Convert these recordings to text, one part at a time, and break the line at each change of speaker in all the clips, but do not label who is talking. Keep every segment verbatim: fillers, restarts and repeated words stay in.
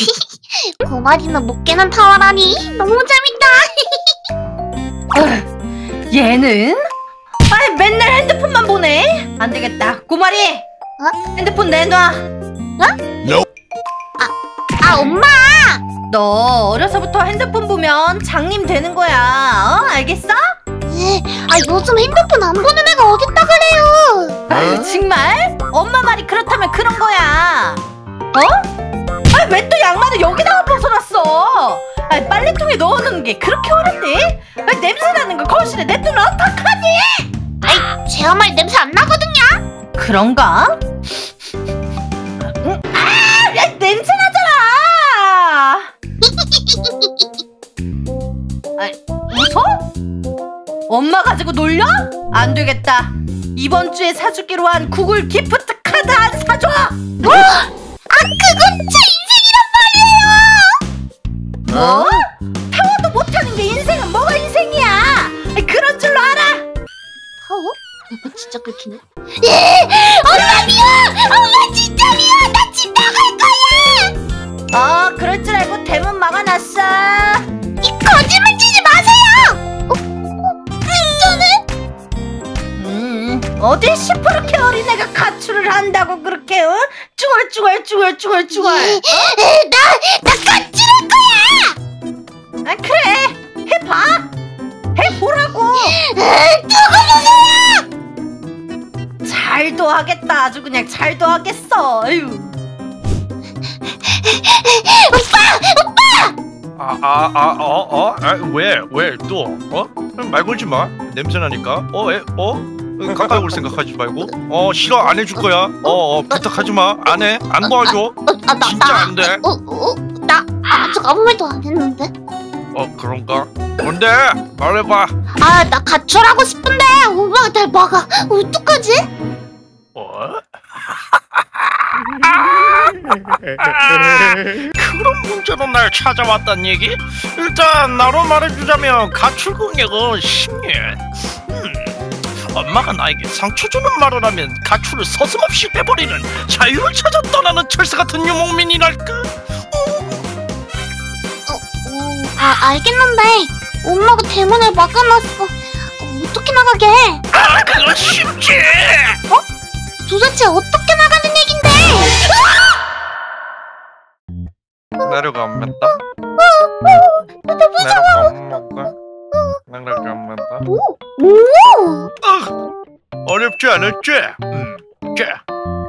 고마리는 못 깨는 타워라니 너무 재밌다.
얘는? 아이 맨날 핸드폰만 보네. 안 되겠다. 고마리.
어?
핸드폰 내놔.
어?
No.
아, 아 엄마.
너 어려서부터 핸드폰 보면 장님 되는 거야. 어? 알겠어?
에, 아 요즘 핸드폰 안 보는 애가 어딨다 그래요.
아유 정말? 엄마 말이 그렇다면 그런 거야. 어? 아 왜 또 양말을 여기다가 벗어놨어? 아 빨래통에 넣어놓는 게 그렇게 어렵니? 아, 냄새 나는 거 거실에 냅두면 어떡하니?
아이 제 양말 냄새 안 나거든요.
그런가? 응? 아! 야, 냄새 나잖아! 아, 웃어? 엄마 가지고 놀려? 안 되겠다. 이번 주에 사주기로 한 구글 기프트 카드 안 사줘!
뭐? 아 그건 제 인생이란 말이에요.
뭐? 타워도 못하는 게 인생은 뭐가 인생이야? 그런 줄로 알아?
타워? 진짜 긁히네. 예! 엄마 미워! 엄마 진짜 미워! 나 집 나갈 거야!
어, 그럴 줄 알고 대문 막아놨어.
이 거짓말 치지 마세요! 어? 어? 진짜네?
음, 어디 시퍼렇게 어린애가 가출을 한다고 그렇게 어? 쭈글쭈글 쭈글쭈글 쭈글.
예, 에, 나! 나 가출할 거야!
아 그래 해봐 해보라고.
에, 죽어주세요!
잘도 하겠다. 아주 그냥 잘도 하겠어. 에휴.
오빠! 오빠!
아, 아, 아, 어, 어? 아, 왜? 왜 또? 어? 말 걸지 마. 냄새 나니까. 어, 에? 어? 가까이 올 생각하지 말고. 어, 싫어. 안 해줄 거야. 어, 어, 부탁하지 마. 안 해. 안 도와줘.
어, 아, 나,
진짜
나,
안 돼.
어, 어, 나 아직 아무 말도 안 했는데.
어, 그런가? 뭔데? 말해봐.
아, 나 가출하고 싶은데 엄마가 날 막아. 어떡하지?
어? 그런 문제로 날 찾아왔단 얘기? 일단 나로 말해주자면 가출 금액은 십 년. 음, 엄마가 나에게 상처 주는 말을 하면 가출을 서슴없이 해버리는 자유를 찾아 떠나는 철새 같은 유목민이랄까?
어, 어, 아, 알겠는데 엄마가 대문을 막아놨어. 어, 어떻게 나가게?
아, 그건 쉽지.
도대체 어떻게 나가는 얘긴데?
내려가 안 맸다?
나 무서워.
내려가 안 맸다? 내려가 안 맸다?
오, 오.
어렵지 않았지? 음, 자.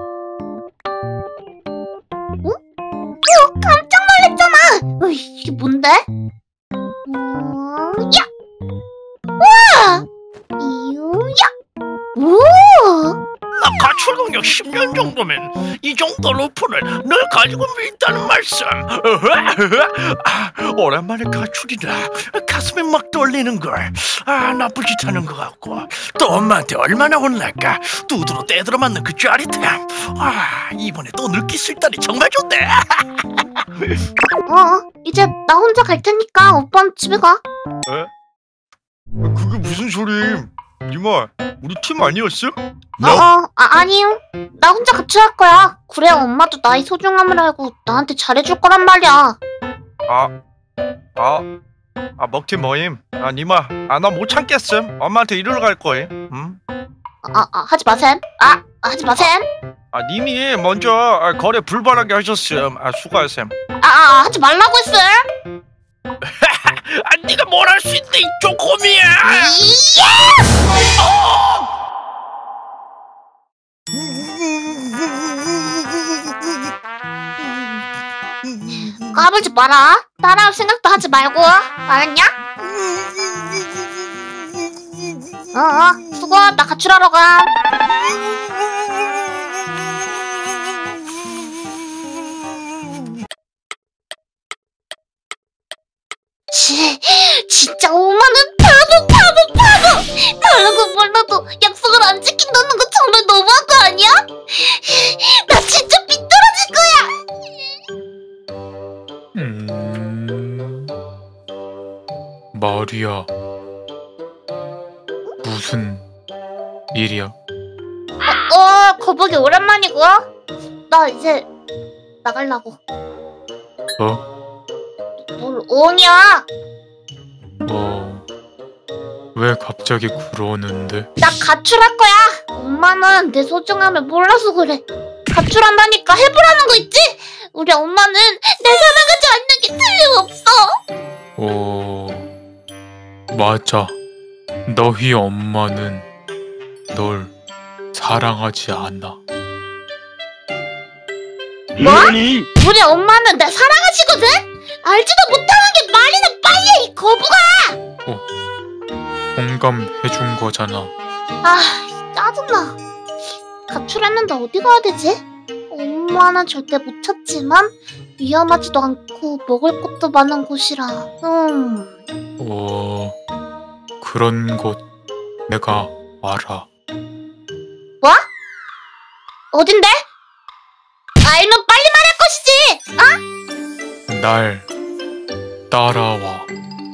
어, 깜짝 놀랐잖아. 어, 이게 뭔데? 어, 야, 와, 이유, 야, 오.
나 가출 경력 십 년 정도면 이 정도 루프를 늘 가지고 있다는 말씀. 아, 오랜만에 가출이라 가슴이 막 떨리는걸. 아, 나쁘지 않은 것 같고 또 엄마한테 얼마나 혼날까. 두드러 떼들어 맞는 그 짜릿함. 아, 이번에 또 느낄 수 있다니 정말 좋네.
어, 이제 나 혼자 갈 테니까 오빠는 집에 가.
에? 그게 무슨 소리임? 니마, 우리 팀 아니었음?
어, 어, 아, 아니요. 나 혼자 가출할 거야. 그래야 엄마도 나의 소중함을 알고 나한테 잘해줄 거란 말이야.
아, 아, 아 먹튀 뭐임? 아 니마, 아 나 못 참겠음. 엄마한테 이리로 갈 거임. 응?
아, 아, 하지 마셈. 아, 하지 마셈.
아 님이 먼저 아, 거래 불발하게 하셨음. 아 수고하셈.
아, 아, 하지 말라고 했음.
아 네가 뭘 할 수 있대 이 쪼꼬미야.
이야! 까불지 마라. 따라올 생각도 하지 말고. 알았냐? 어, 어, 수고. 나 가출하러 가. 치, 진짜 오만은 바보, 바보, 바보. 다르고 몰라도 약속을 안 지킨다는 거 정말 너무한 거 아니야? 나 진짜 삐뚤어질 거야.
음... 말이야. 무슨 일이야?
어, 어, 거북이 오랜만이고. 나 이제 나가려고.
어? 어?
뭘 오냐?
어... 왜 갑자기 그러는데?
나 가출할 거야. 엄마는 내 소중함을 몰라서 그래. 가출한다니까 해보라는 거 있지? 우리 엄마는 내 사랑하지 않는 게 틀림없어.
어... 맞아. 너희 엄마는 널 사랑하지 않아.
뭐? 우리 엄마는 나 사랑하시거든? 알지도 못하는 게 말이나 빨리 해, 이 거북아!
어... 공감해준 거잖아.
아, 짜증나. 가출했는데 어디 가야 되지? 엄마는 절대 못 찾지만 위험하지도 않고 먹을 것도 많은 곳이라. 음...
어... 그런 곳 내가 알아.
뭐? 어딘데? 알면 빨리 말할 것이지! 어?
날 따라와.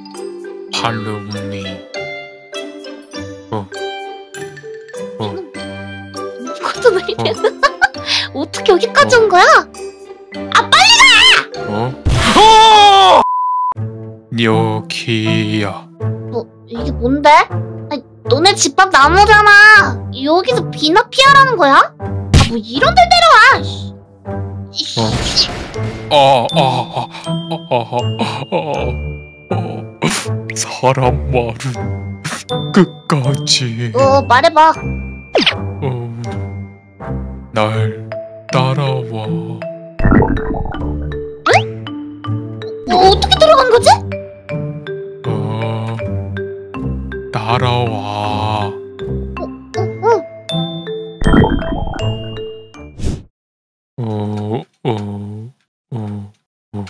팔로우미. 어... 어...
이것도 왜 이래? 어? 어떻게 여기까지 온 거야? 아, 빨리 가!
어? 어! 여기야.
뭐, 이게 뭔데? 아니, 너네 집 앞 나무잖아. 여기서 비나 피하라는 거야? 아, 뭐 이런 데 데려와. 이씨.
어. 아, 아, 아, 아, 아, 아, 어, 사람 말은 끝까지.
어, 말해봐.
어, 날 따라와.
너 어떻게 들어간 거지?
어, 따라와.
응.
어, 어, 어, 어.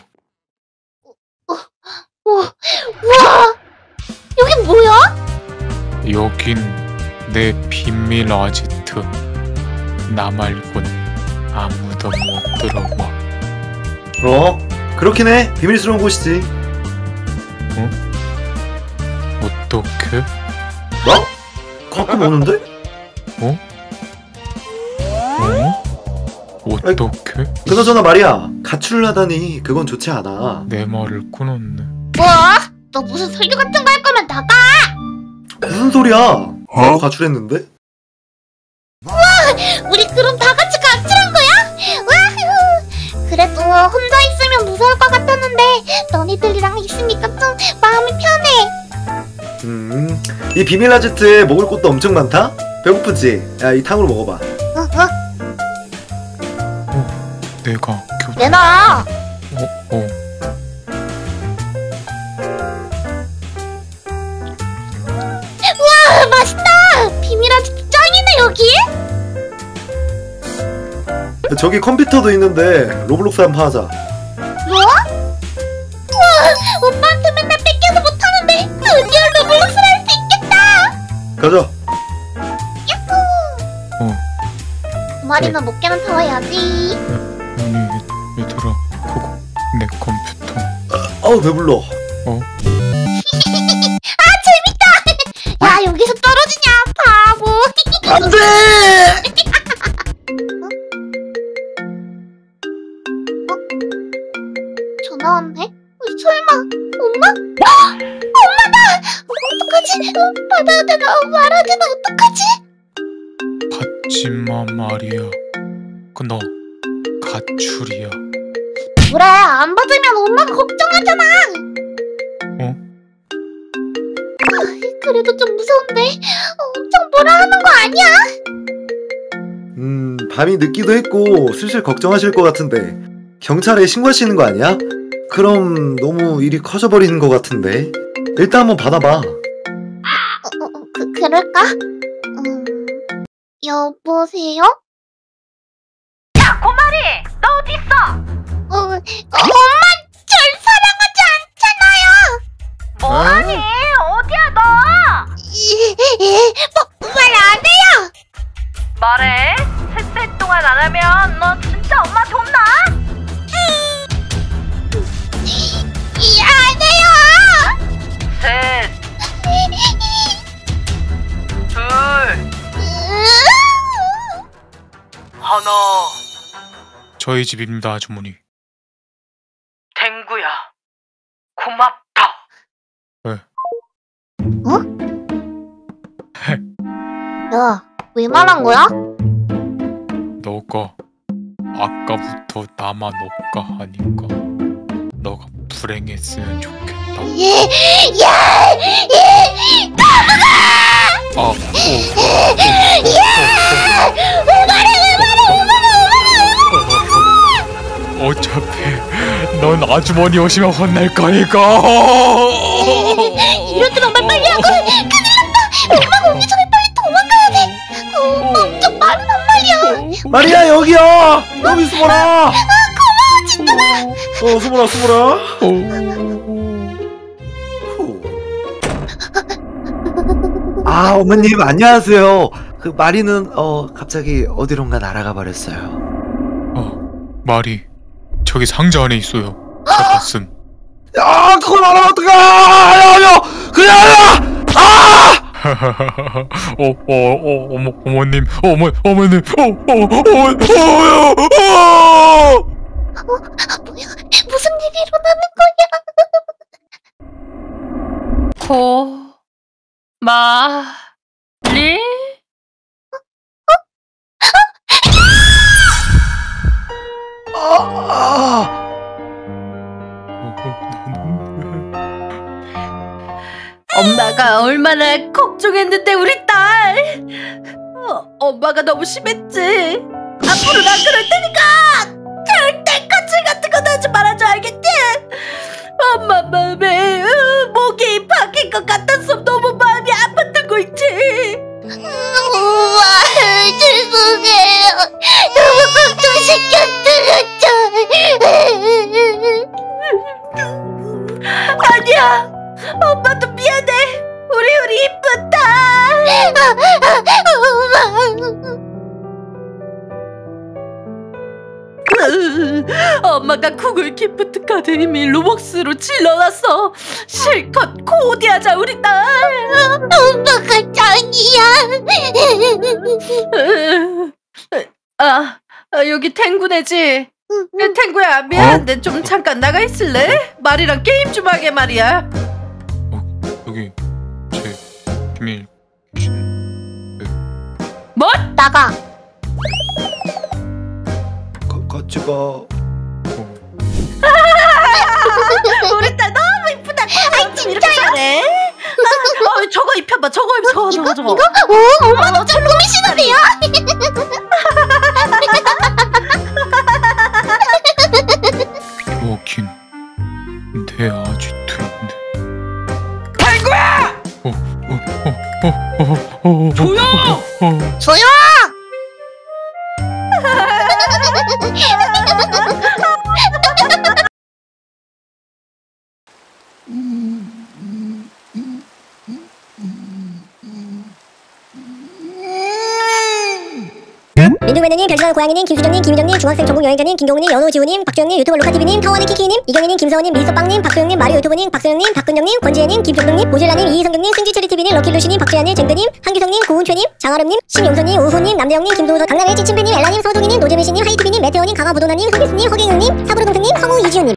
우와, 우와, 여긴 뭐야?
여긴 내 비밀 아지트. 나 말곤 아무도 못 들어와.
어? 그렇긴 해. 비밀스러운 곳이지.
어떻게?
뭐? 가끔 오는데?
어? 어? 어떻게?
그나저나 말이야. 가출을 하다니 그건 좋지 않아.
내 말을 끊었네.
뭐? 너 무슨 설교 같은 거 할 거면 나가!
무슨 소리야? 나도 가출했는데?
우리 그럼 다 같이 가출한 거야? 와후! 그래도 혼자 있으면 무서울 것 같았는데 너희들이랑 있으니까 좀 마음이 편해.
음, 이 비밀 아지트에 먹을 것도 엄청 많다? 배고프지? 야, 이 탕으로 먹어봐.
어, 어,
내가 교...
내놔.
어? 어?
와, 맛있다. 비밀 아지트 짱이네 여기.
저기 컴퓨터도 있는데 로블록스 한판 하자.
뭐? 우와, 오빠한테 맨날 뺏겨서 못하는데 드디어 로블록스를 할 수 있겠다.
가자.
야호.
어?
두 마리나 못 깨면 더 해야지.
아니 얘들아 그거 내 컴퓨터.
아우 배불러.
어?
아, 재밌다. 야, 여기서 떨어지냐 바보.
안돼!
전화 왔네? 어, 설마 엄마? 엄마다! 어떡하지? 어, 받아야 되나 말아야 되나 어떡하지?
받지마 말이야. 그 너 가출이야.
그래, 안 받으면 엄마가 걱정하잖아.
어?
아, 그래도 좀 무서운데 엄청 뭐라 하는 거 아니야?
음, 밤이 늦기도 했고 슬슬 걱정하실 것 같은데 경찰에 신고하시는 거 아니야? 그럼 너무 일이 커져버리는 것 같은데 일단 한번 받아봐.
어, 어, 그, 그럴까? 음, 여보세요?
야, 고마리! 너 어디 있어?
어, 어, 엄마 절 사랑하지 않잖아요.
뭐하니? 어디야 너?
뭐, 말 안 해요.
말해. 셋째 동안 안 하면 너 진짜 엄마한테 혼나?
이, 안 해요.
셋, 둘, 하나.
저희 집입니다 아주머니.
된 탱구야, 고맙다.
야, 왜 말한 거야?
너가 아까부터 나만 없까 하니까 너가 불행했으면 좋겠다.
예, 야, 예,
아, 오, 오, 오,
왜 말해, 왜 말해, 왜 말해,
어차피 넌 아주머니 오시면 혼날 거니까.
이러지만 말 빨리 하고 큰일 났다. 엄마가 오기 전에 빨리 도망가야 돼. 어, 엄청 빠르단 말이야.
마리아 여기야. 여기 숨어라.
아, 고마워, 진짜가.
어 숨어라 숨어라. 후. 아 어머님 안녕하세요. 그 마리는 어 갑자기 어디론가 날아가 버렸어요.
어, 말이 저기 상자 안에 있어요. 봤음.
야 그걸 알아 어떡해. 야야 그래 아!
어, 어, 어, 어머, 어머님, 어머, 어머님, 어, 어, 어, 어, 어, 어.
뭐야, 무슨 일이 일어나는 거야?
고, 마, 리?
아!
엄마가 얼마나 걱정했는데 우리 딸. 어, 엄마가 너무 심했지. 앞으로 나 그럴 테니까 절대 거칠 같은 거 하지 말아줘, 알겠지? 엄마 마음에 으, 목이 박힐 것 같아서 너무 마음이 아팠던 있지.
엄마, 죄송해요. 너무 걱정시켰더랬죠.
아니야, 엄마도 미안해. 우리 우리 이쁜 딸. 엄마가 구글 기프트 카드 이미 로벅스로 질러놨어. 실컷 코디하자 우리 딸.
엄마가 짱이야.
아, 아 여기 탱구네지. 탱구야 미안한데 좀 잠깐 나가 있을래? 말이랑 게임 좀 하게 말이야.
어, 여기 제 비밀
뭐?
나가.
가, 같이 가.
우리 딸 너무 이쁘다. 아, 진짜요? 잘해. 아, 어, 저거 입혀봐. 저거 입혀. 저거 저거 저거.
오, 엄마도 좀 꾸미시는데요?
먹힌 내 아지트인데.
탱구야!
어, 어, 어, 어, 어, 어,
조용!
어, 어.
조용!
민둥매너님, 별지방 고양이님, 김수정님, 김희정님, 중학생 전국 여행자님, 김경우님, 연호지우님, 박주영님, 유튜버 루카티비님, 타워니 키키님, 이경희님, 김서원님, 미스터빵님, 박소영님, 마리오 유튜버님, 박소영님, 박근영님, 권지혜님, 김종동님, 모질라님, 이희성경님, 승지체리티비님, 럭키루시님, 박주야님, 쟁드님, 한규성님, 고은최님, 장아름님, 심용선님, 우호님, 남대영님, 김도우서, 강남의 찌침팬님, 엘라님, 서동희님, 노재민씨님, 하이티비님, 메테오님, 강화부도나님, 흥기스님, 허경영님, 사부르동생님, 성우 이지훈님.